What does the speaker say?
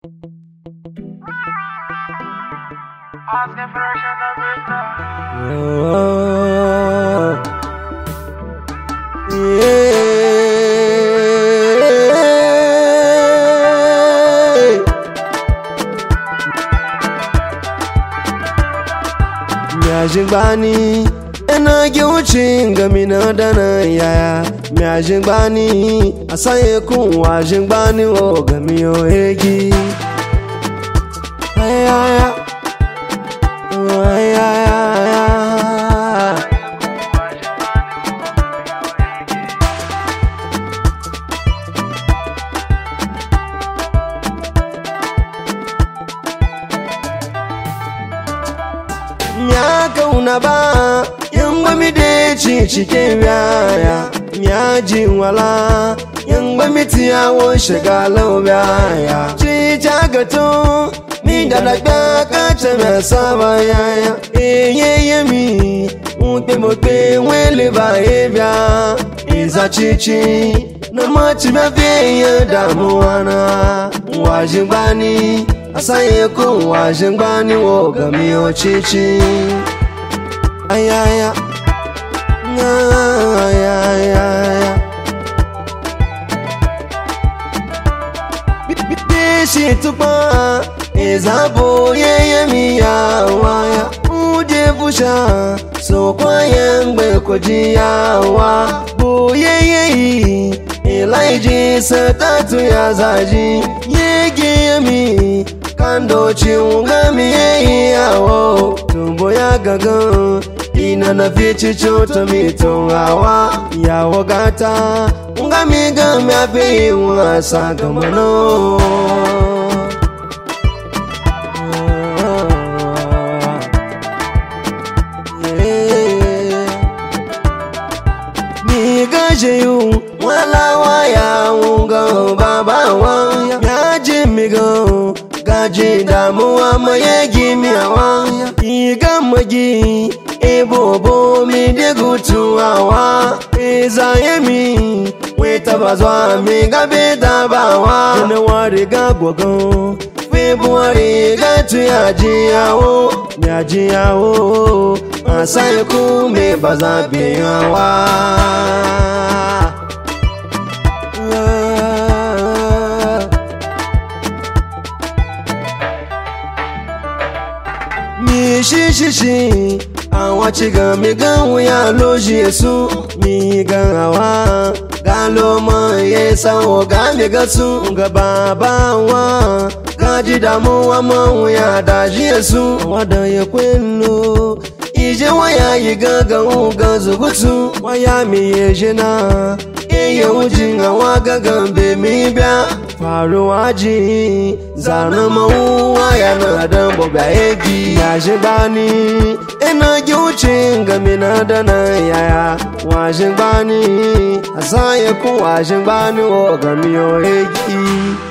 Miajigbani ena giuchi ngamina dana yaya miajigbani asaye ku wajigbani o gamiyo egi ayaya ayaya nya kauna ba yamba mi de cikin yaya nya jin wala yamba mi tiyawo shagalau yaya ci jagato mi da dagba ka ce me saba yaya ye mi mo pe wele ba ebia iza chichi na machi me vie damuwa na wajigbani asaye ku wajigbani wo gami o chichi ayaya ayaya bishi tupa ezabo ye mi ya waya uje busha so kwaye ngbe koji ya wa bo ye Elijah satatu ya zaji yege mi kando chiungami yawo tumbo ya gaga ina na fichi choto mitongawa yawo gata ungami gami api wasa gamano mi gajeyu wala waya unga baba wa yaji migo gaji damuwa maye gimiyawa iga magi ebobo mi degutuwa izaye mi weta bazwa mi gabe dabawa January ga gwagon February ga tuyajiyawo miyajiyawo asaye ku me bazabiyawa mi shi awa chiga mi gan ya loji yesu mi gan awa galo ma yesa o ga mi gasu ga baba wa gaji damuwa ma ya da yesu wada ya kwello ije waya yi gaga uga zugutu waya mi yejena iye ujin awa gaga be mi bia faruwa ji zana mawuwa ya na dan boba egi ya shigbani ina giucin gamina dana yaya wa shigbani asaye ku wa shigbani o gamiyo egi